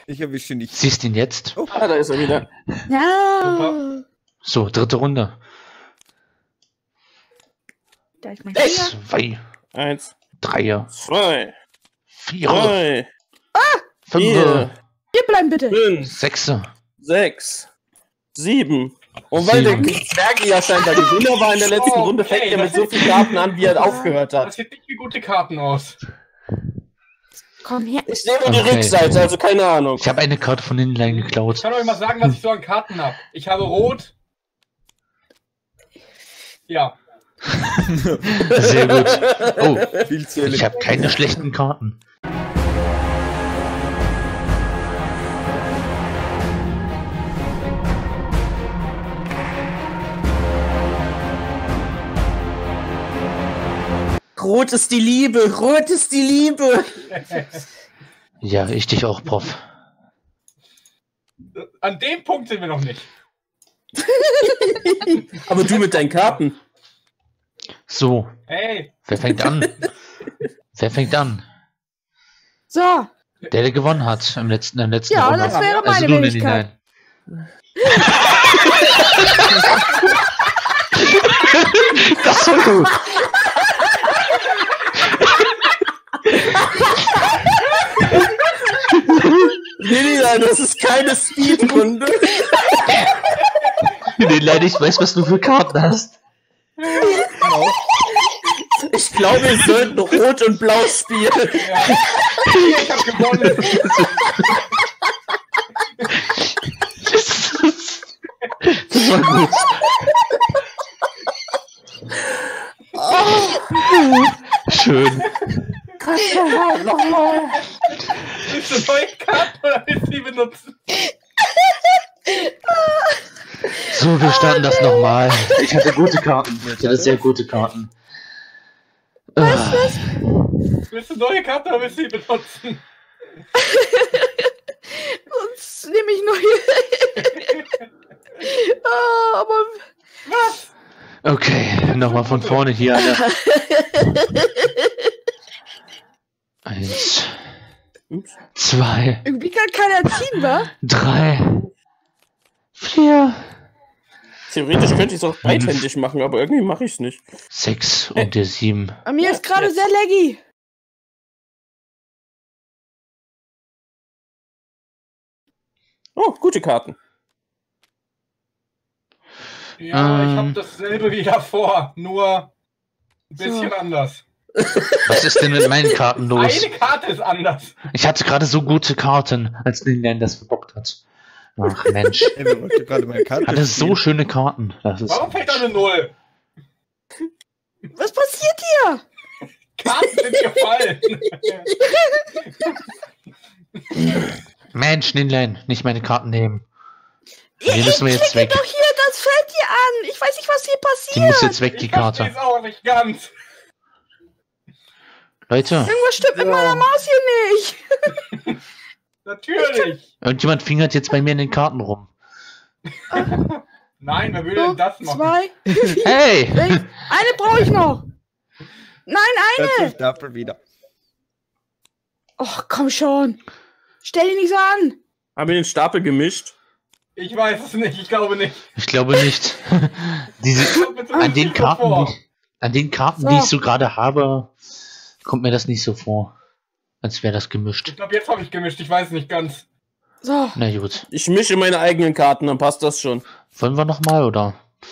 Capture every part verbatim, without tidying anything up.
Ich erwische ihn nicht. Siehst ihn jetzt? Oh, ah, da ist er wieder. Ja. So, dritte Runde. Da ist mein Sechs. Finger. Zwei, Eins, drei, zwei, vier, drei, fünf, vier, Hier bleiben bitte. fünf, sechs. sechs, sieben. Und weil der Sieben. Zwerg ja scheinbar Gewinner war in der letzten Oh, Runde, okay, fängt er das mit so ist- vielen Karten an, wie er aufgehört Das hat. sieht nicht wie gute Karten aus. Komm her. Ich sehe nur die Okay. Rückseite, also keine Ahnung. Ich habe eine Karte von Inline Ich geklaut. kann euch mal sagen, was ich so an Karten habe. Ich habe Rot. Ja. Sehr gut. Oh, Vielzählig. ich habe keine schlechten Karten. Rot ist die Liebe, Rot ist die Liebe. Ja, ich dich auch, Prof. An dem Punkt sind wir noch nicht. Aber du mit deinen Karten. So, Hey, wer fängt an? Wer fängt an? So. Der, der gewonnen hat im letzten, im letzten Ja, Runde. das wäre Also meine du, Wenigkeit. Inline. Das war gut. Nee, nee, nein, das ist keine Speedrunde. Inline, ich weiß, was du für Karten hast. Ich glaube, wir sollten Rot und Blau spielen. hier, ich habe gewonnen. Das war gut. Schön. Willst du neue Karten oder willst du die benutzen? So, wir starten das nochmal. Ich hatte gute Karten. Ich hatte sehr gute Karten. Ah, Willst du neue Karten oder willst du die benutzen? Sonst nehme ich neue. Ah, aber Was? okay, nochmal von vorne hier. Alle. Eins, zwei, irgendwie kann keiner ziehen, wa? drei, vier, Theoretisch könnte ich es auch beidhändig machen, aber irgendwie mache ich es nicht. sechs und der sieben. Bei mir Ja, ist gerade jetzt. sehr laggy. Oh, gute Karten. Ja, ich Ähm. habe dasselbe wie davor, nur ein bisschen anders. Was ist denn mit meinen Karten los? Eine Karte ist anders. Ich hatte gerade so gute Karten, als Inline das verbockt hat. Ach Mensch. Ey, wer wollte gerade meine Karte Hatte so spielen? schöne Karten. Das ist Warum fällt da eine Null? Was passiert hier? Karten sind gefallen. Mensch, Inline, nicht meine Karten nehmen. Ja, Die müssen wir ich jetzt klicke weg. doch hier das Feld hier an. Ich weiß nicht, was hier Die passiert. muss jetzt weg, die Ich verstehe Karte. es auch nicht ganz. Leute, Irgendwas stimmt mit Ja. meiner Maus hier nicht. Natürlich. irgendjemand fingert jetzt bei mir in den Karten rum. Nein, wer will So, denn das machen? zwei. Hey! sechs. Eine brauche ich noch. Nein, Hört eine. sich Stapel wieder. Och, komm schon. Stell dich nicht so an. Haben wir den Stapel gemischt? Ich weiß es nicht, ich glaube nicht. Ich glaube nicht. Diese, Kommt mir an zumindest den nicht so Karten, vor. die, an den Karten, So. die ich so gerade habe, kommt mir das nicht so vor. Als wäre das gemischt. Ich glaube, jetzt habe ich gemischt, ich weiß nicht ganz. So. Na gut. Ich mische meine eigenen Karten, dann passt das schon. Wollen wir nochmal, oder?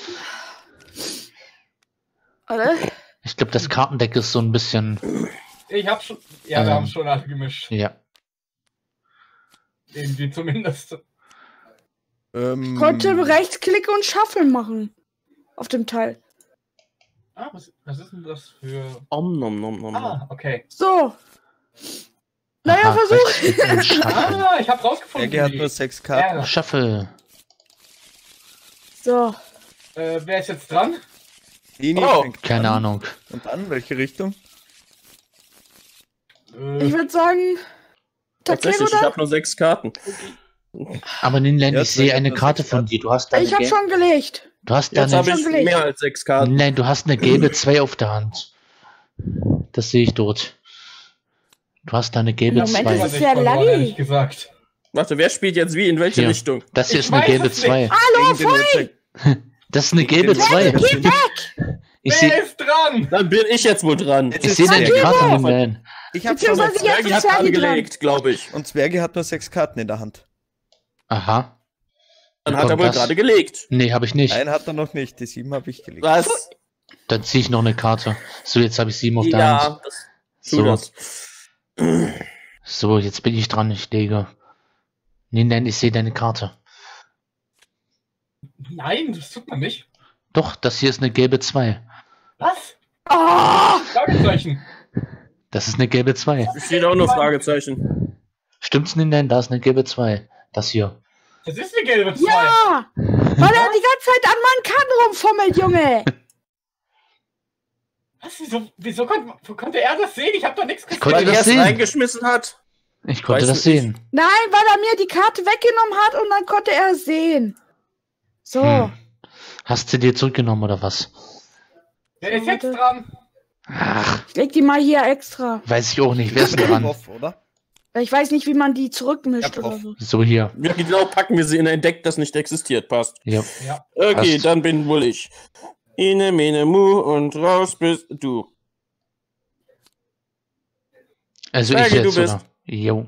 Warte. Ich glaube, das Kartendeck ist so ein bisschen... Ich habe schon. Ja, wir Ähm. haben schon alle gemischt. Ja. Irgendwie zumindest. Ähm, Konnte Rechtsklick und Shuffle machen. Auf dem Teil. Ah, was, was ist denn das für. Om nom nom nom. nom. Ah, okay. So. Naja, Aha, Versuch. Rechtsklick und Shuffle. Ah, ich habe rausgefunden. Ecke hat wie- nur sechs Karten. Ja, Shuffle. So. äh, wer ist jetzt dran? Dini Oh, fängt Keine an. Ahnung. Und an, welche Richtung? Äh, Ich würde sagen. Takero Tatsächlich, ich da? habe nur sechs Karten. Aber Ninland, Ja, ich sehe das eine ist Karte sechs von dir. Du hast deine Ich habe Gel- schon gelegt. Du hast Jetzt deine... habe ich schon gelegt. mehr als sechs Karten. Nein, du hast eine gelbe zwei auf der Hand. Das sehe ich dort. Du hast da eine gelbe Moment, zwei. das weiß ist ich sehr verloren, laggy. ehrlich gesagt. Warte, wer spielt jetzt wie? In welche Hier. Richtung? Das hier Ich ist eine weiß gelbe es zwei. Hallo, Gegen den Uhrzeit- Das ist eine gegen gelbe den zwei. Uhrzeit- Geh weg! Ich Wer sehe ist dran? Dann bin ich jetzt wohl dran. Jetzt ich ist seh deine Zwerge. Karte Zwerge. nicht mehr hin. Ich hab schon Beziehungsweise mal, jetzt Zwergi ist hat gerade Zwergi dran. gelegt, glaube ich. und Zwerge hat nur sechs Karten in der Hand. Aha. Dann Wie hat er kommt wohl das? gerade gelegt. Nee, habe ich nicht. Einen hat er noch nicht, die sieben habe ich gelegt. Was? Dann ziehe ich noch eine Karte. So, jetzt habe ich sieben auf der Hand. Ja, das, tu So. das. So, jetzt bin ich dran. Ich lege. Nee, nein, ich sehe deine Karte. Nein, das tut man nicht. Doch, das hier ist eine gelbe zwei. Was? Ah! Fragezeichen. Das ist eine gelbe zwei. Es steht auch nur Fragezeichen. Stimmt's denn? Nein, da ist eine gelbe zwei. Das hier. Das ist eine gelbe zwei. Ja! Weil er die ganze Zeit an meinen Karten rumfummelt, Junge! Was? Wieso, wieso konnte, wo konnte er das sehen? Ich habe doch nichts Ich gesehen. konnte Weil das er es sehen. reingeschmissen hat. Ich konnte Weiß das nicht. sehen. Nein, weil er mir die Karte weggenommen hat und dann konnte er es sehen. So. Hm. Hast du dir zurückgenommen oder was? Wer ist jetzt dran? Ach, Ich leg die mal hier extra. weiß ich auch nicht. Wer ist denn dran? Prof, oder? Weil ich weiß nicht, wie man die zurückmischt Ja, oder Prof. so. So hier. Ja, genau, packen wir sie in ein Deck, das nicht existiert. Passt. Ja. Ja. Okay, Passt. dann bin wohl ich. Ine, mene, mu und raus bist du. Also Zwerge, ich jetzt, du bist. oder? Jo.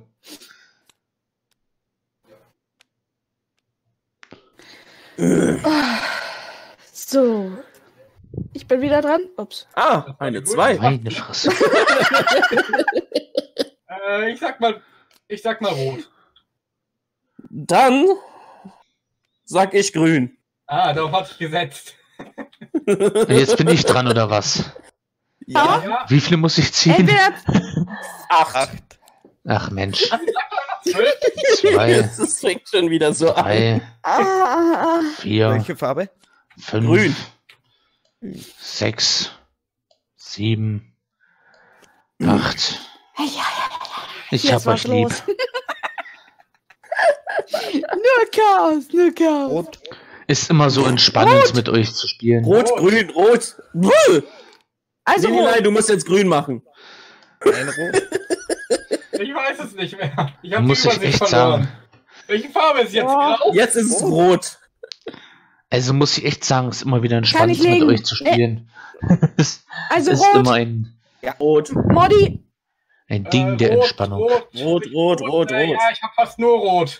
So. Ich bin wieder dran. Ups. Ah, eine zwei. Meine Fresse. Äh, ich sag mal, ich sag mal rot. Dann sag ich grün. Ah, darauf hatte ich gesetzt. Jetzt bin ich dran, oder was? Ja. Ja. Wie viele muss ich ziehen? Entweder. Acht. Acht. Ach Mensch. Also, ich sag doch noch zwölf. Zwei, Das fängt schon wieder so an. drei, Ah, ah, ah. vier, Welche Farbe? fünf, Grün. sechs, sieben, acht. Ich Jetzt hab war's euch lieb. los. Nur Chaos, nur Chaos. Rot. Ist immer so entspannend mit euch zu spielen. Rot, grün, rot. Wuh! Also, Nee, nee, nein, du musst jetzt grün machen. Ein Rot. Ich weiß es nicht mehr. Ich habe die Muss ich Übersicht echt verloren. sagen. Welche Farbe ist jetzt? Ja. Grau? Jetzt ist es rot. Also muss ich echt sagen, es ist immer wieder Kann entspannend ich mit legen? euch zu spielen. Es also ist rot. immer ein, Rot. Modi. ein Ding Äh, der rot, Entspannung. Rot, Rot, rot, rot, Äh, rot. Ja, ich habe fast nur rot.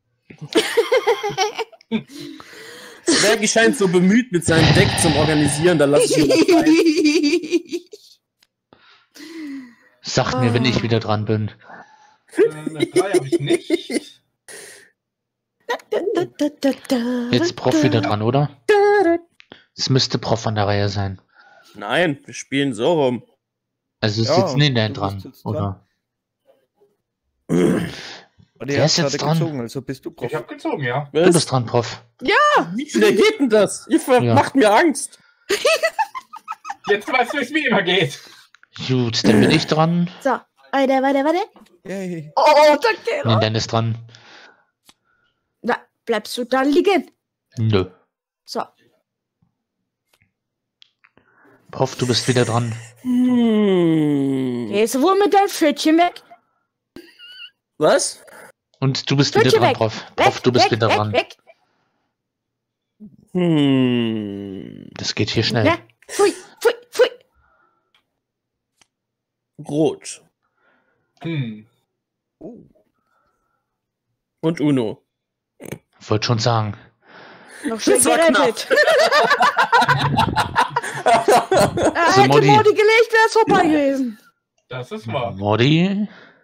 Zwergi scheint so bemüht mit seinem Deck zum Organisieren, da lass ich ihn mal rein. Sagt mir, wenn ich wieder dran bin. Äh, eine drei habe ich nicht. Jetzt Prof wieder dran, oder? Es müsste Prof an der Reihe sein. Nein, wir spielen so rum. Also ist Ja, jetzt Nindan du dran, bist jetzt oder? Und Wer er ist hat jetzt gerade dran? gezogen, also bist du Prof. Ich habe gezogen, ja. Du Was? bist dran, Prof. Wie schnell geht denn das? Ihr ver- Ja. macht mir Angst. Jetzt weißt du, wie es mir immer geht. Gut, dann bin ich dran. So, weiter, weiter, weiter. Yay. Oh, danke. Nindan ist dran. Na, bleibst du da liegen? Nö. So. Prof, du bist wieder dran. Hm. Gehst du wohl mit deinem Pfötchen weg? Was? Und du bist wieder Pfötchen dran, weg. Prof. Weg, Prof, du bist weg, wieder weg, dran. Weg. Hm. Das geht hier schnell. Na, pfui, pfui, pfui. Rot. Hm. Oh. Und Uno. Wollte schon sagen. Noch schön Das war gerettet. Er So, hätte Modi. Modi gelegt, wäre es vorbei gewesen. Das ist wahr. Modi.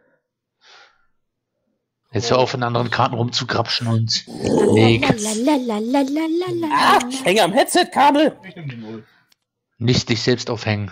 Jetzt hör auf, in anderen Karten rumzugrapschen und leg. Lalalalalalala. Ah, ich hänge am Headset-Kabel. Ich nehme die Null. Nicht dich selbst aufhängen.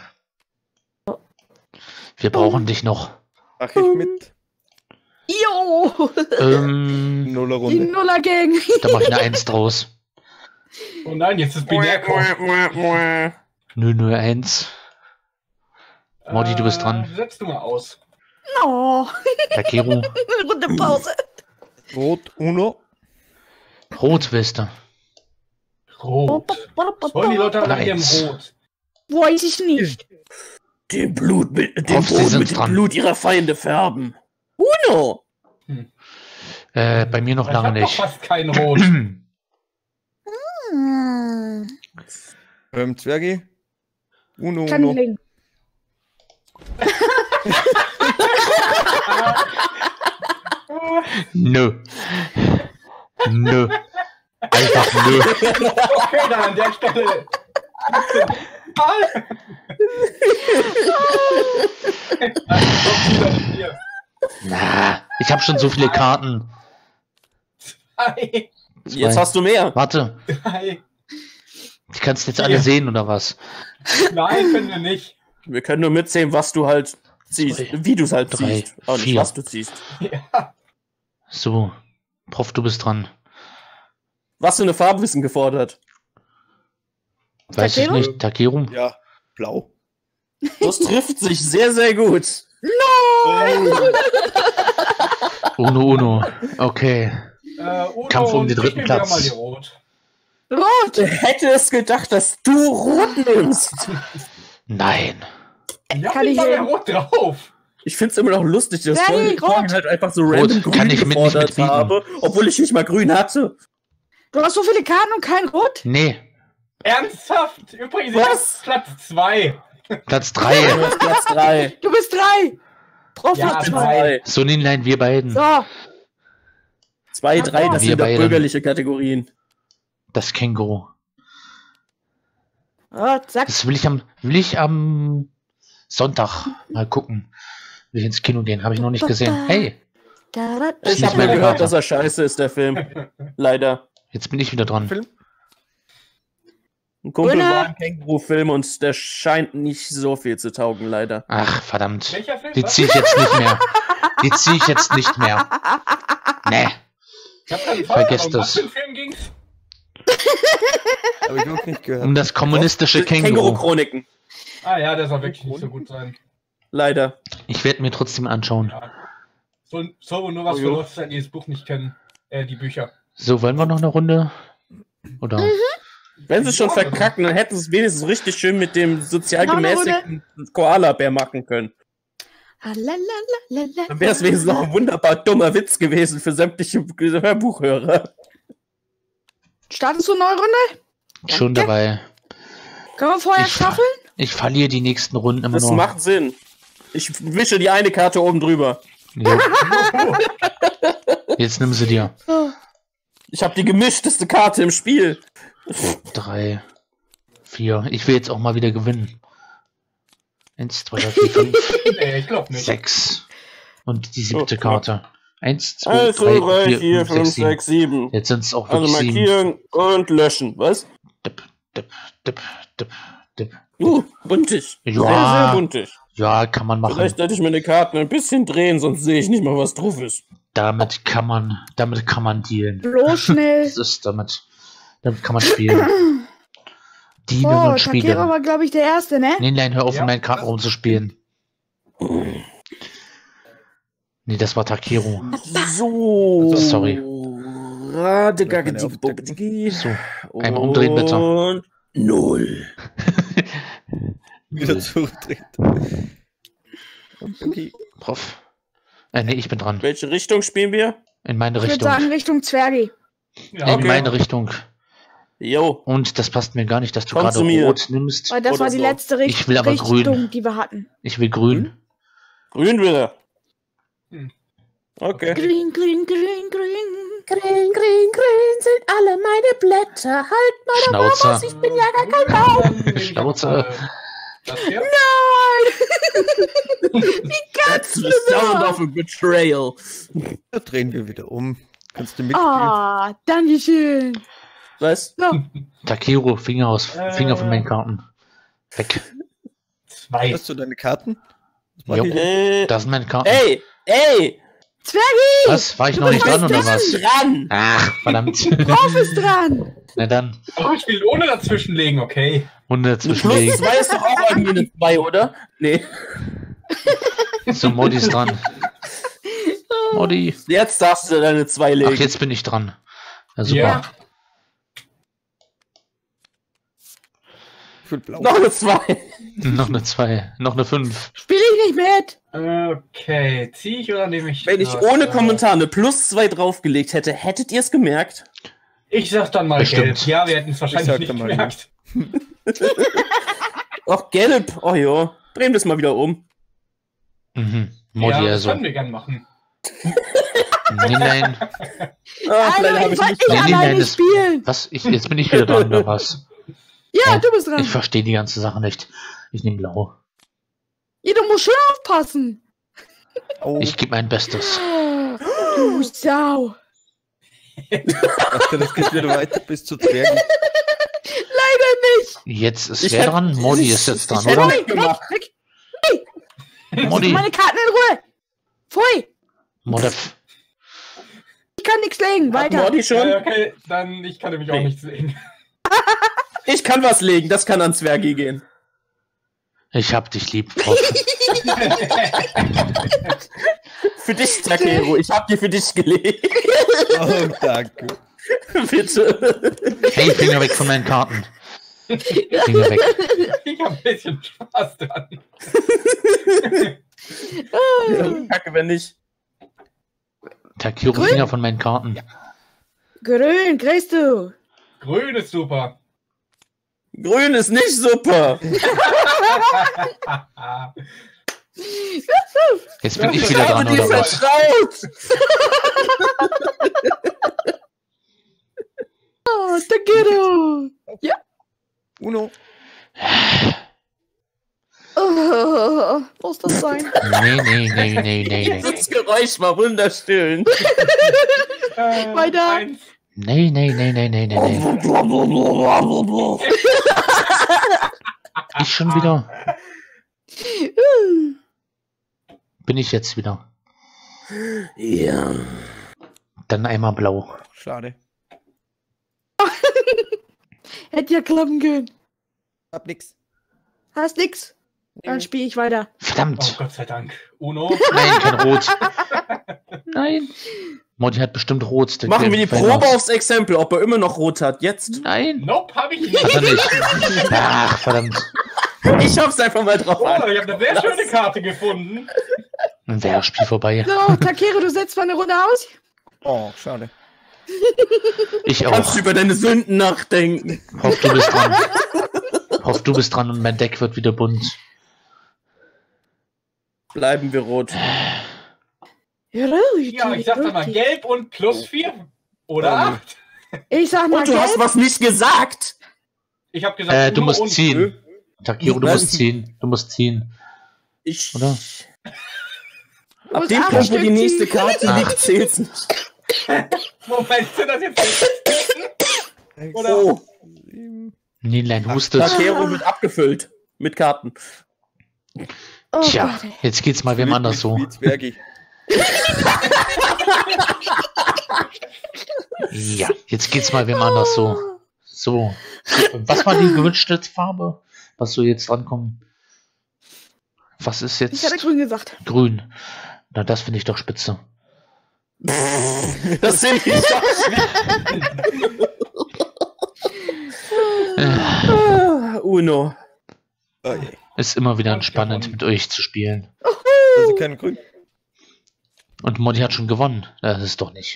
Wir brauchen dich noch. Mach ich mit. Jo! Ähm, Nuller Die Runde. Nuller gegen. da mach ich eine Eins draus. Oh nein, jetzt ist Binärcode. Nö, nur eins. Modi, du bist dran. Äh, setz du mal aus. Oh, Takeru. eine Runde Pause. Rot, Uno. Rot willst du. Rot. Wollen die Leute aber mit ihrem Eins. Rot? Weiß ich nicht. Dem Blut mit, dem Hoff, Sie Boden sind mit dem dran. Blut ihrer Feinde färben. Uno. Äh, bei mir noch Ich lange hab doch nicht. fast kein Rot. Hm. Ähm, Zwergi. Uno, Kann uno. gelingen. Nö. Nö. Einfach nö. Okay, dann an der Stelle. Na, ich habe schon so viele Karten. Drei, Jetzt hast du mehr. Warte, drei. ich kann es jetzt alle sehen, oder was? Nein, können wir nicht. Wir können nur mitzählen, was du halt ziehst. Zwei, Wie du es halt drei, ziehst. Auch nicht, vier. was du ziehst. Ja. So, Prof, du bist dran. Was für eine Farbe ist denn gefordert? Weiß ich Takeru? nicht, Takeru? Ja, blau. Das trifft sich sehr, sehr gut. Uno, Uno. Okay. Äh, Uno, Kampf um den ich dritten nehm wieder Platz. Mal die Rot. Rot. Wer hätte es gedacht, dass du Rot nimmst? Nein. Ja, Kann ich ich war ja hin? Rot drauf. Ich find's immer noch lustig, dass Ja, ich nee, vorhin Rot. halt einfach so Rot, random kann grün ich mit- nicht gefordert mitbieten. habe, obwohl ich nicht mal grün hatte. Du hast so viele Karten und kein Rot? Nee, Ernsthaft? Übrigens, Was? ich hab Platz zwei. Platz drei. Du hast Platz drei. Du bist drei. Prof Ja, hat zwei. Zwei, So, Ninlein, wir beiden. So. zwei, drei, das Wir sind doch beide. bürgerliche Kategorien. Das Känguru. Oh, zack. Das will ich am, will ich am Sonntag mal gucken. Will ich ins Kino gehen. Habe ich noch nicht gesehen. Hey, Da, da, da, Ist Ich nicht habe mir meine gehört, Karte. dass er scheiße ist, der Film. Leider. jetzt bin ich wieder dran. Film? Ein Kumpel Grüner. war im Känguru-Film und der scheint nicht so viel zu taugen, leider. Ach, verdammt. Welcher Film? Die Was? ziehe ich jetzt nicht mehr. Die ziehe ich jetzt nicht mehr. Nee. Ich hab keinen Vergesst Um was das. für einen Film ging's? Habe ich wirklich nicht gehört. Um das kommunistische Känguru. Känguru-Chroniken. Ah ja, der soll wirklich nicht so gut sein. Leider. Ich werde mir trotzdem anschauen. So, so nur was Oh, für jo. Leute, die das Buch nicht kennen. Äh, die Bücher. So, wollen wir noch eine Runde? Oder? Wenn sie es schon Ja, verkacken, dann hätten sie es wenigstens richtig schön mit dem sozial Noch eine gemäßigten Koala-Bär machen können. Ah, la, la, la, la, la. Dann wäre es wenigstens noch ein wunderbar dummer Witz gewesen für sämtliche Hörbuchhörer. Startest du eine neue Runde? Schon dabei. Können wir vorher Ich, staffeln? ich verliere die nächsten Runden immer Das nur. macht Sinn. Ich wische die eine Karte oben drüber. Jo. Jetzt nimm sie dir. Oh. Ich habe die gemischteste Karte im Spiel. Drei, vier. Ich will jetzt auch mal wieder gewinnen. Eins, zwei, drei, vier, fünf, Nee, ich glaube nicht. sechs. Und die siebte Oh, Karte. Eins, zwei, Also drei, drei, vier, vier, fünf, sechs, sieben. sechs, sieben. Jetzt sind es auch Also wirklich sieben. markieren und löschen. Was? Dip, dip, dip, dip, dip. Uh, buntig. Ja. Sehr, sehr buntig. Ja, kann man machen. Vielleicht sollte ich meine Karten ein bisschen drehen, sonst sehe ich nicht mal, was drauf ist. Damit kann man, damit kann man dealen. Bloß schnell. Das ist damit, damit kann man spielen. Dienen Oh, und Takeru spielen. war, glaube ich, der Erste, ne? Nee, nein, hör auf, Ja. in meinen Karten rumzuspielen. Nee, das war Takeru. So. Sorry. Radegagedi. So, einmal umdrehen, bitte. Und null. Wieder zurückdreht. Okay. Prof. Äh, nee, ich bin dran. Welche Richtung spielen wir? In meine Ich würde Richtung. sagen Richtung Zwergi. Ja, In okay. meine Richtung. Jo. Und das passt mir gar nicht, dass du Komm gerade zu mir. rot nimmst. Weil das Oder war die so. letzte Richt Ich will aber Richtung, grün. die wir hatten. Ich will grün. Grün wieder. Hm. Okay. Grün, grün, grün, grün. Grün, grün, grün sind alle meine Blätter. Halt mal Schnauze. ich bin ja gar kein Baum. Dann nehme ich Schnauze. auch, äh, Das hier? That's the sound of a betrayal. Da drehen wir wieder um. Kannst du mitspielen? Ah, Dankeschön. Was? So, Takeru, Finger aus. Äh. Finger von meinen Karten. Weg. Zwei. Hast du deine Karten? Was mach Jo. ich? Äh, Das sind meine Karten. ey, ey, Zwergi, Was? War ich noch nicht bist dran oder dran. was? dran. Ach, verdammt. Prof ist dran. Na dann, Oh, ich will ohne dazwischenlegen, okay. Runde Eine Plus zwischenlegen. zwei ist doch auch irgendwie eine zwei, oder? Nee. So, Modi ist dran. Modi. Jetzt darfst du deine zwei Ach, legen. jetzt bin ich dran. Ja, super. Ja. will blau. Noch eine zwei. Noch eine zwei, noch eine fünf. Spiel ich nicht mit. Okay, zieh ich oder nehme ich? Wenn ich das? ohne Äh, Kommentar eine plus zwei draufgelegt hätte, hättet ihr es gemerkt? Ich sag dann mal Bestimmt. gelb. Ja, wir hätten es Ich wahrscheinlich sag nicht dann mal gemerkt. Ach, gelb. Oh ja. Drehen wir es mal wieder um. Mhm. Modi, Ja, das also. können wir gern machen. Nee, nein. Ah, Alter, leider habe ich ich wollte nicht. nicht Nee, nee, nein, alleine das- spielen. Was? Ich, jetzt bin ich wieder dran, oder was? Ja, Äh, du bist dran. Ich verstehe die ganze Sache nicht. Ich nehme blau. Ja, du musst schon aufpassen. Oh, Ich gebe mein Bestes. Du Sau. dachte, das geht wieder weiter bis zu Zwergen. Leider nicht. Jetzt ist Ich wer hätte- dran? Modi ich- ist jetzt dran, ich hätte- oder? Pfui, weg, gemacht. weg. Modi, Meine Karten in Ruhe. Pfui. Modef. Ich kann nichts legen. Hat Weiter. Mordi schon? Äh, okay, dann ich kann nämlich auch Nee. nicht sehen. Ich kann was legen, das kann an Zwergi gehen. Ich hab dich lieb, Prof. Für dich, Takero, ich hab die für dich gelegt. Oh, danke. Bitte. Hey, Finger weg von meinen Karten. Finger weg. Ich hab ein bisschen Spaß dran. Kacke, wenn nicht. Takiro, Grün? Finger von meinen Karten. Grün, kriegst du. Grün ist super. Grün ist nicht super. Jetzt bin ich wieder dran, Die oder was? vertraut. Oh, Takero. Uno. Oh, muss das sein? Nee, nee, nee, nee, nee, nee. Das Geräusch war wunderschön. Äh, Weiter. eins. Nee, nee, nee, nee, nee, nee, nee. Ich schon wieder? Bin ich jetzt wieder? Ja. Dann einmal blau. Schade. Hätte ja klappen können. Hab nix. Hast nix? Dann spiele ich weiter. Oh Verdammt! Gott sei Dank. Uno. Nein, kein Rot. Nein. Modi hat bestimmt Rot. der Machen wir die fällt Probe aus. aufs Exempel, ob er immer noch rot hat. Jetzt? Nein. Nope, hab ich Hat er nicht. nicht. Ach, verdammt. Ich hab's einfach mal drauf Oh, an. ich habe eine sehr schöne Karte gefunden. Ein Wehrspiel vorbei. So, Takero, du setzt mal eine Runde aus. Oh, schade. Ich Kannst auch. du über deine Sünden nachdenken. Hoff, du bist dran. Hoff, du bist dran und mein Deck wird wieder bunt. Bleiben wir rot. Ja, ich sag dann mal gelb und plus vier. Oder Oh. acht. Ich sag mal Und du hast gelb. was nicht gesagt. Ich hab gesagt, Äh, du Uno musst und ziehen. Takiro, du Nein. musst ziehen. Du musst ziehen. Ich. Oder? Du Ab musst dem acht Punkt, wo Stück die nächste ziehen. Karte Ah. liegt, zählt's nicht. Moment, sind das jetzt Oder? Oh, Nienlein hustet. Takero wird abgefüllt. Mit Karten. Oh Tja, Gott. jetzt geht's mal wem anders so. Wie Zwergi. Ja, jetzt geht's mal wem anders so. So. Was war die gewünschte Farbe? Was soll jetzt drankommen? Was ist Ich hatte jetzt grün gesagt. grün? Na, das finde ich doch spitze. Das sind die Ah, Uno. Oh je. Ist immer wieder Und spannend, gewonnen. mit euch zu spielen. Also kein Grün. Und Modi hat schon gewonnen. Das ist doch nicht.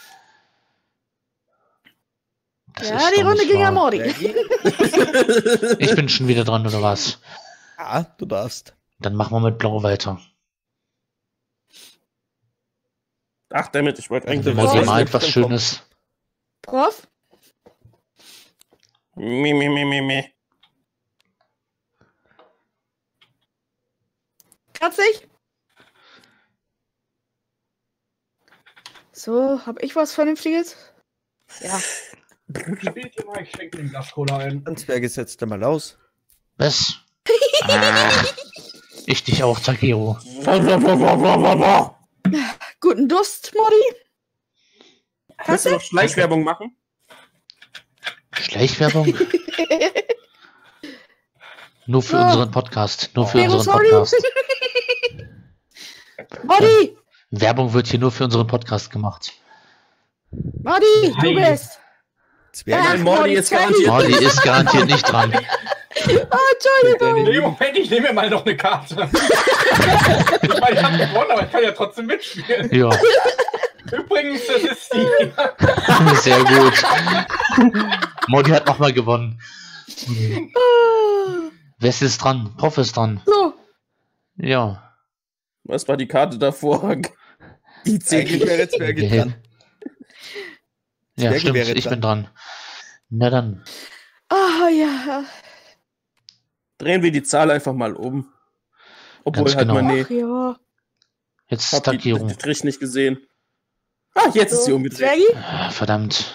Das Ja, ist die doch Runde nicht ging an wahr. Modi. Ich bin schon wieder dran, oder was? Ah, du darfst. Dann machen wir mit Blau weiter. Ach, damit, ich wollte Also eigentlich. Modi was malt ist was denn Schönes. Prof? Mi, mi, mi, mi, mi. Kratzig? So, hab ich was Vernünftiges? Ja. Spielt ihr mal, ich schenke den Glas Cola ein. Ein Zwerge setzt er mal aus. Was? Ach, ich dich auch, Takiro. Guten Durst, Modi. Kannst du noch Schleichwerbung machen? Schleichwerbung? Nur für Ja. unseren Podcast. Nur für Vero, unseren sorry. Podcast. Modi! Werbung wird hier nur für unseren Podcast gemacht. Modi, du Hi. bist. Zwerge. Ach, Nein, Mordi Modi, ist Zwergi. garantiert. Mordi ist garantiert nicht dran. Entschuldigung. Nee, Moment, ich nehme mir mal noch eine Karte. Ich meine, ich habe gewonnen, aber ich kann ja trotzdem mitspielen. Ja, Übrigens, das ist die. sehr gut. Modi hat nochmal gewonnen. Wer ist jetzt dran? Prof ist dran. So. Ja. Was war die Karte davor? Die Eigentlich zehn. wäre Zwerge dran. Ja, Zwerge stimmt, wäre ich dran. bin dran. Na dann. Oh ja. Drehen wir die Zahl einfach mal um. Obwohl Ganz halt genau. man nee. Ach ja. Jetzt Hab die, Takiro. den Strich nicht gesehen. Ah, jetzt ist sie So, umgedreht. Zwergi? Ah, verdammt.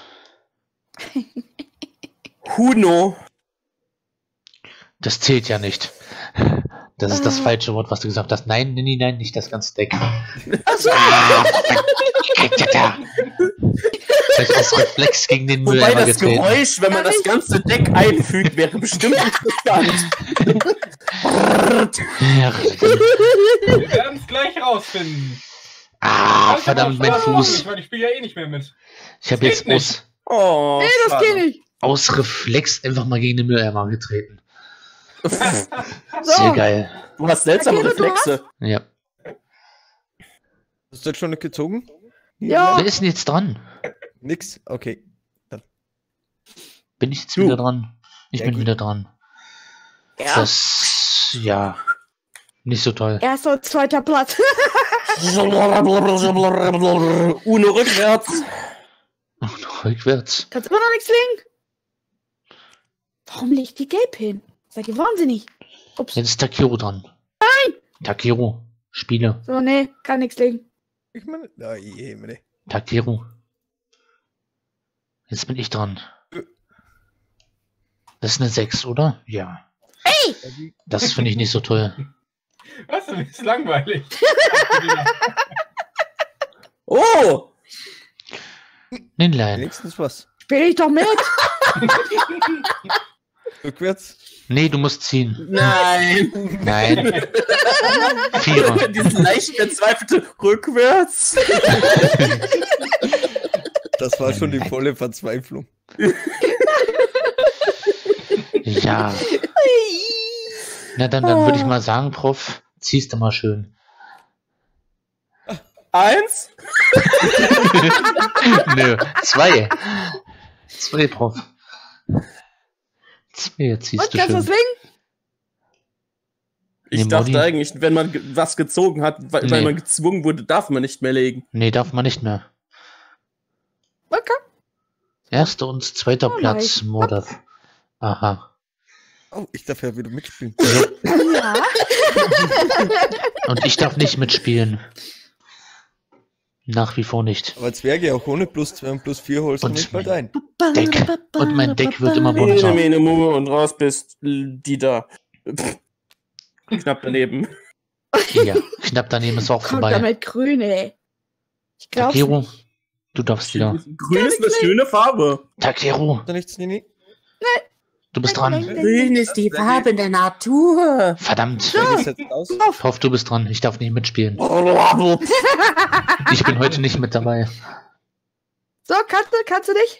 Huno. Das zählt ja nicht. Das ist das Ah. falsche Wort, was du gesagt hast. Nein, nein, nein, nein, nicht das ganze Deck. Achso. Ah, Vielleicht aus Reflex gegen den Wobei Mülleimer das getreten. Geräusch, wenn man das ganze Deck einfügt, wäre bestimmt interessant. Ja. Wir werden es gleich rausfinden. Ah, Kannst verdammt, aber mein Spaß machen, Fuß. Ich, weil ich spiele ja eh nicht mehr mit. Ich habe geht jetzt nicht. aus, Oh, Nee, das schade. geht nicht. aus Reflex einfach mal gegen den Mülleimer getreten. Sehr So. geil. Du hast seltsame Akira, du Reflexe. Ja. Hast du jetzt schon nicht gezogen? Ja. Wer ist denn jetzt dran? Nix? Okay. Bin ich jetzt Du. wieder dran? Ich Ja, bin gut. wieder dran. Ja. Das, ja, nicht so toll. Erster und zweiter Platz. Uno rückwärts. Und rückwärts. Kannst immer noch nichts legen? Warum legt die gelb hin? Seid ihr wahnsinnig? Ups. Jetzt ist Takiro dran. Nein! Takiro, spiele. So, nee, kann nichts legen. Ich meine, oh je, meine. Takiro. Jetzt bin ich dran. Das ist eine sechs, oder? Ja. Das finde ich nicht so toll. Was? Du bist langweilig. Oh! Ninlein. Wenigstens was. Spiel ich doch mit. Rückwärts. Nee, du musst ziehen. Nein! Nein. Vierer. Dieses leicht verzweifelte rückwärts. Das war schon die volle Verzweiflung. Ja. Na dann, dann würde ich mal sagen, Prof, ziehst du mal schön. Eins. Nö, zwei. Zwei, Prof. Zwei ziehst Und du kannst du das schön. legen? Ich Nee, dachte Modi. eigentlich, wenn man ge- was gezogen hat, weil, weil Nee. man gezwungen wurde, darf man nicht mehr legen. Nee, darf man nicht mehr. Okay. Erster und zweiter Oh, Platz, nein. Mordav. Aha. Oh, ich darf ja wieder mitspielen. Ja. Und ich darf nicht mitspielen. Nach wie vor nicht. Aber Zwerge auch ohne plus zwei und plus vier holst du Und nicht bald ein. Deck. Und mein Deck wird immer Mene, bunter. mene, mumme und raus bist die da. Pff. Knapp daneben. Ja, knapp daneben ist auch Kommt vorbei. damit grün, ey. Ich glaub's Takiro, nicht. du darfst wieder. Grün ist eine schöne Farbe. Takiro, Hat er nichts, Nini? du bist dran. Grün ist die Farbe der Natur. Verdammt. Zwerge setzt aus. Ich hoffe, du bist dran. Ich darf nicht mitspielen. Ich bin heute nicht mit dabei. So, Katze, kannst du dich?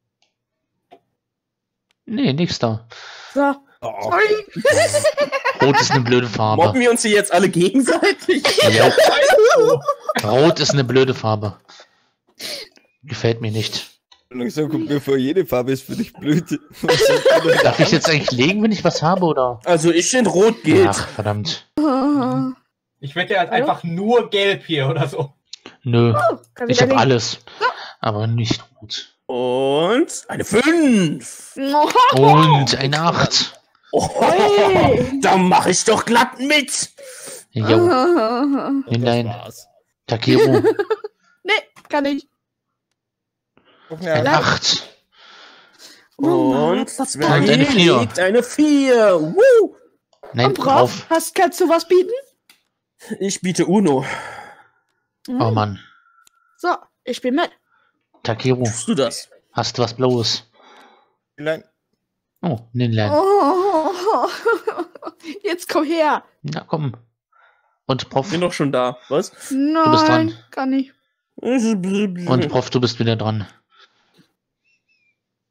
Nee, nix da. So. Oh, Sorry. Rot ist eine blöde Farbe. Mobben wir uns hier jetzt alle gegenseitig? Ja, Rot ist eine blöde Farbe. Gefällt mir nicht. langsam kommt mir vor, jede Farbe ist für dich blöd. Darf ich jetzt eigentlich legen, wenn ich was habe, oder? Also ich finde rot geht. Ach, verdammt. Ich wette, er hat einfach nur gelb hier oder so. Nö, Kann ich wieder habe legen. alles. Aber nicht rot. Und eine fünf. Und eine acht. Oh, Hey. da mache ich doch glatt mit. Jo, Das Nein. war's. Takiro, Nee, kann ich. Noch eine eine acht. Und Zwergi eine vier. liegt eine vier. Woo. Nein, Und Prof, drauf. hast, kannst du was bieten? Ich biete Uno. Oh Mann. So, ich spiel mit. Takiro, Tust du das? hast du was Blaues? Nein. Oh, Ninlein. Oh, jetzt komm her. Na komm. Und Prof, Bin doch schon da. Was? Nein, bist dran. kann nicht. und Prof, du bist wieder dran.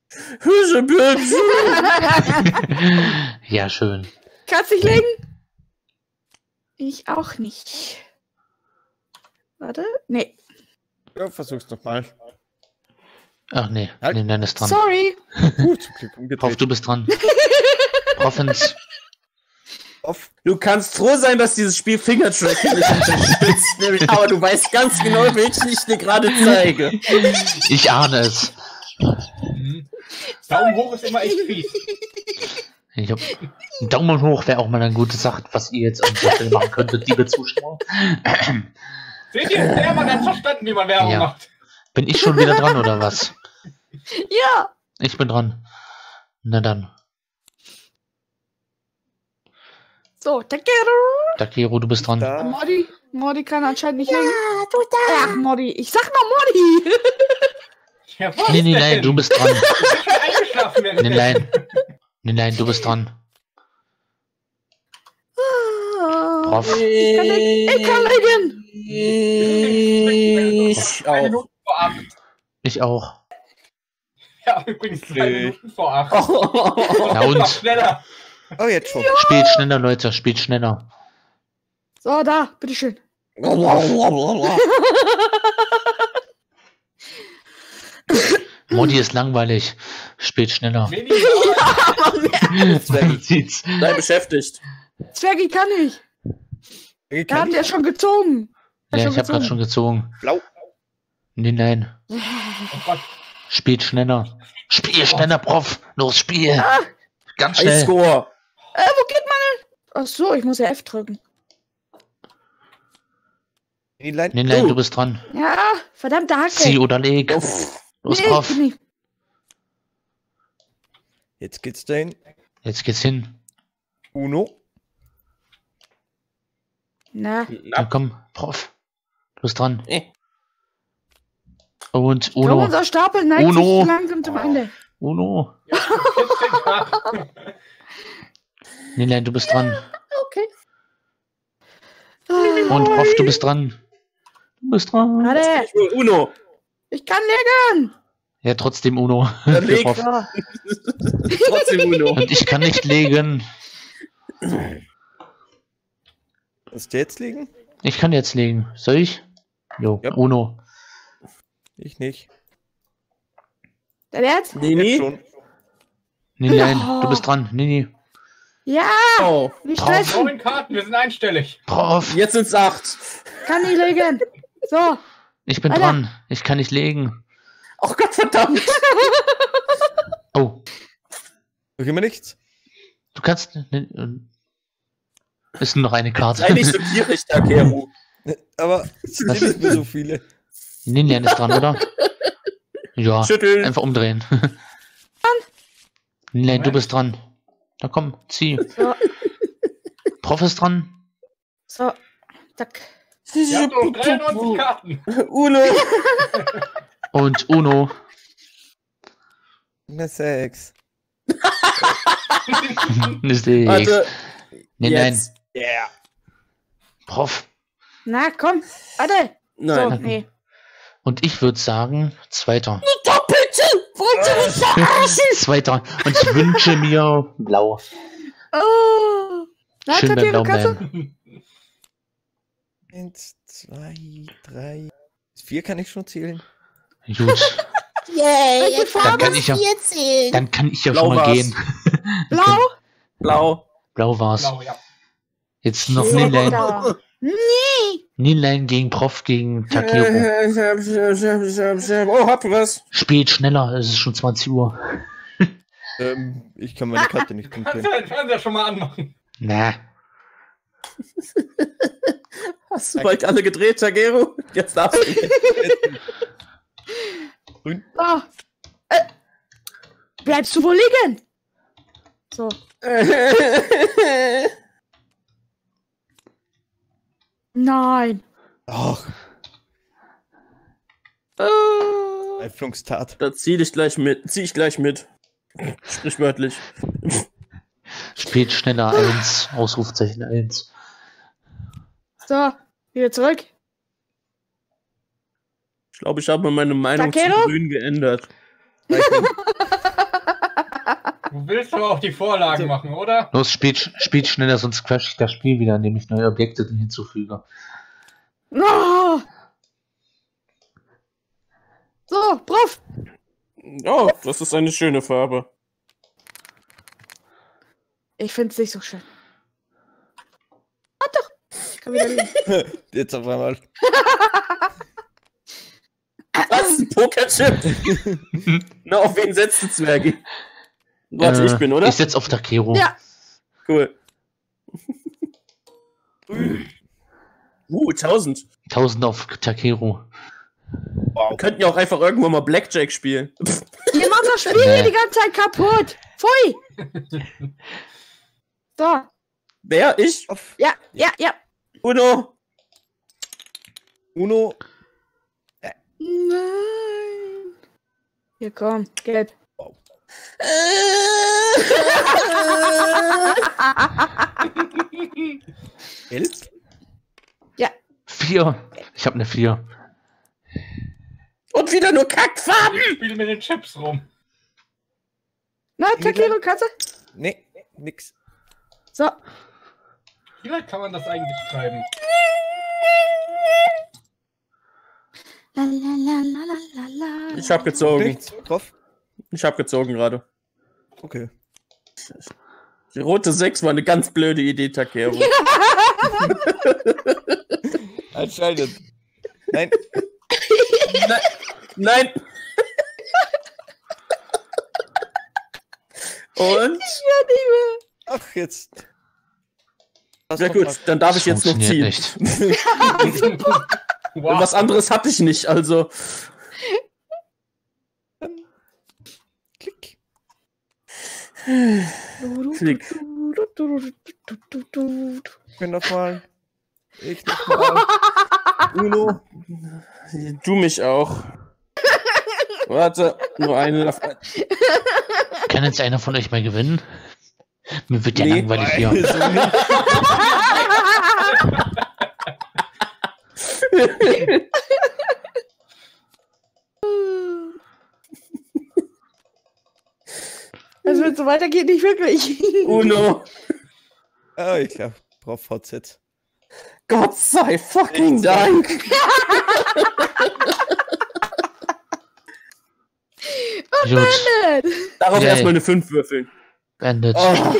Ja, schön. Kannst dich legen? Ich auch nicht. Warte. Nee. Ja, versuch's nochmal. Ach nee, Halt. nee, nein, ist dran. Sorry. Gut, zum Glück Prof, umgedreht. du bist dran. Proffens. Auf. Du kannst froh sein, dass dieses Spiel Fingertracking nicht unterstützt, nämlich, aber du weißt ganz genau, welchen ich dir gerade zeige. Ich ahne es. Mhm. Daumen hoch ist immer echt fies. Ich hab, ein Daumen hoch wäre auch mal eine gute Sache, was ihr jetzt an der Stelle machen könntet, liebe Zuschauer. Seht ihr, der Mann hat verstanden, wie man Werbung Ja. macht. Bin ich schon wieder dran, oder was? Ja. Ich bin dran. Na dann. So, Takeru. Takiro, du bist dran. Da. Modi. Modi kann anscheinend nicht legen. Ja, du da. Ach, Modi. Ich sag noch Modi. Ja, was Nee, nee, denn? nein, du bist dran. Ich bin schon eingeschlafen während Nee, der- nein. Nee, nein, du bist dran. Prof. Ich kann, nicht- ich kann legen. Ich Zwei auch. Minuten vor acht. Ich auch. Ja, übrigens zwei Nee. Minuten vor acht. Na und? Schneller. Oh, jetzt schon. Spielt schneller, Leute, spielt schneller. So, da. Bitteschön. Modi ist langweilig. Spielt schneller. Wenig Arbeit. Sieht's. Sei beschäftigt. Zwergi kann nicht. Ich Er kann hat ja schon gezogen. Er Ja, hat ich habe gerade schon gezogen. Blau. Nee, nein. Oh Gott. Spielt schneller. Spiel schneller, Prof. Los, Spiel. Ganz schnell. Highscore. Äh, wo geht meine? Ach so, ich muss ja F drücken. Die Line. Nee, nein, Oh. du bist dran. Ja, verdammte Hacke. Zieh oder leg. Uff. Los, nee, Prof. ich bin nicht. Jetzt geht's dahin. Jetzt geht's hin. Uno. Na, Dann komm, Prof. Du bist dran. Eh. Und komm, Uno. unser Stapel neigt Uno. sich langsam zum Ende. Uno. vierzehn Grad. Nee, nein, du bist dran. Okay. Ah, Und Prof, du bist dran. Du bist dran. Warte, Ich will Uno. ich kann legen. Ja, trotzdem Uno. Dann Für leg. Prof. So, Trotzdem Uno. Und ich kann nicht legen. Kannst du jetzt liegen? Ich kann jetzt legen. Soll ich? Jo, Ja. Uno. Ich nicht. der jetzt? Jetzt Nini? schon. Nee, nein, Ja. du bist dran. Nee, nee. Ja, Oh. nicht Drauf. stressen. Neun Karten, wir sind einstellig. Prof, Jetzt sind's acht. Kann nicht legen. So, ich bin Alter. dran. Ich kann nicht legen. Oh Gott, verdammt. Oh, Noch immer nichts? du kannst. Nee, äh, ist nur noch eine Karte. Sei nicht so gierig, Takeru. Aber es sind Was? nicht mehr so viele. Ninja ist dran, oder? Ja, Schütteln. einfach umdrehen. Ninja, du bist dran. Na komm, zieh. so, Prof ist dran. so. Zack. Wir haben noch dreiundneunzig Karten. Uno. Und Uno. Eine sechs. Ist die. Warte. Nee, Jetzt. Yeah. nein. Prof. Na, komm. Warte. So, Nein. nee. Und ich würde sagen, zweiter. Doppelte! Wollt ihr mich verarschen? Zweiter. Und ich wünsche mir blau. Oh. Na, Schön beim Tatjana, Blau kannst du? bleiben. Eins, zwei, drei. Vier kann ich schon zählen. Gut. Yay, Welche jetzt Farbe? haben Kann ich ja- wir vierzehn. Dann kann ich ja Blau schon mal war's. gehen. Blau? Blau. Blau war's. Blau, ja. Jetzt noch So, Ninlein. da. Nee. Ninlein gegen Prof gegen Takiro. Oh, hab was. Spielt schneller, es ist schon zwanzig Uhr. Ähm, ich kann meine Karte nicht Kannst punktieren. du den Fernseher schon mal anmachen? Na, Hast du bald alle gedreht, Takeru? Jetzt darfst du. Grün. So. Äh. Bleibst du wohl liegen? So. Nein. Ach, Äh. Eiferungstat. Da zieh ich gleich mit. Zieh ich gleich mit. Sprichwörtlich. spielt schneller eins. Ausrufzeichen eins. So. Wieder zurück. Ich glaube, ich habe meine Meinung Takeru? zu Grün geändert. Zeichnen. Du willst aber auch die Vorlagen So. machen, oder? Los, spielt, spielt schneller, sonst crash ich das Spiel wieder, indem ich neue Objekte hinzufüge. Oh. So, Prof. Oh, das ist eine schöne Farbe. Ich find's nicht so schön. Ah, doch. Ich kann wieder liegen. Jetzt auf einmal. Was? Ein Pokerchip? Na, auf wen setzt du, Zwergi? Warte, Äh, ich bin, oder? Ich setz auf Takero. Ja. Cool. Uh, tausend. tausend auf Takero. Wir könnten ja auch einfach irgendwann mal Blackjack spielen. Ihr macht das Spiel Nee. hier die ganze Zeit kaputt. Pfui. So. Wer? Ich? Auf Ja, ja, ja. Uno? Uno. Nein. Hier, komm. Gelb. Elf. Vier. Ich habe eine vier. Und wieder nur Kackfarben! Ich spiele mit den Chips rum. Na, Takiro, Katze? Nee, nix. So. Wie weit kann man das eigentlich treiben? La, la, la, la, la, la. Ich hab gezogen. Nichts. Drauf. Ich hab gezogen gerade. Okay. Die rote sechs war eine ganz blöde Idee, Takero. Anscheinend. Nein. Nein! Nein! Und? Ach, jetzt. Ja gut, dann darf ich jetzt noch ziehen. Funktioniert nicht. Und was anderes hatte ich nicht, also. Klick. Klick. Ich bin nochmal. Ich nochmal. Uno. Du mich auch. Warte, nur eine davon. Kann jetzt einer von euch mal gewinnen? Mir wird ja Nee. langweilig hier. So nicht. Es wird so weitergehen, nicht wirklich. Uno. Ah, ich glaube, Prof V Z. Gott sei fucking Dank. Gut, Darauf Yay. erstmal eine fünf würfeln. beendet. Oh.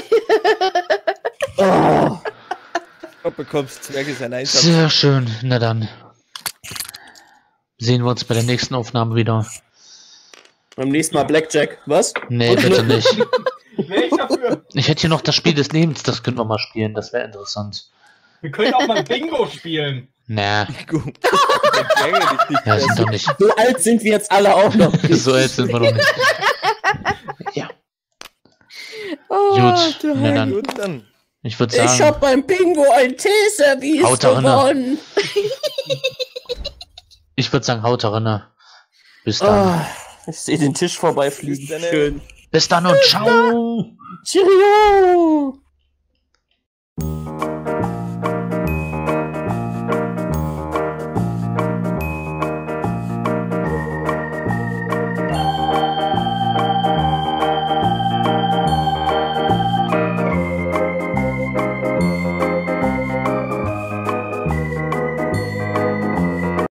Oh. Du bekommst Zwerge sein Einsatz. Sehr schön. Na dann. Sehen wir uns bei der nächsten Aufnahme wieder. Beim nächsten Mal Blackjack. Was? Nee, bitte nicht. Wäre ich dafür. Ich hätte hier noch das Spiel des Lebens, das könnten wir mal spielen, das wäre interessant. Wir können auch mal Bingo spielen. Na, Gut. Der Zwerge dich nicht ja, mehr sind so- doch nicht. So alt sind wir jetzt alle auch noch. So alt sind wir doch nicht. Ja, Oh, gut. du Na dann, Gut, dann. ich würde Ich sagen, hab beim Bingo ein Teeservice Haut rein. gewonnen. ich würde sagen, haut rein. Bis dann. Ah, ich sehe den Tisch vorbeifliegen. Bis dann. Schön. Bis dann und ciao. Cheerio.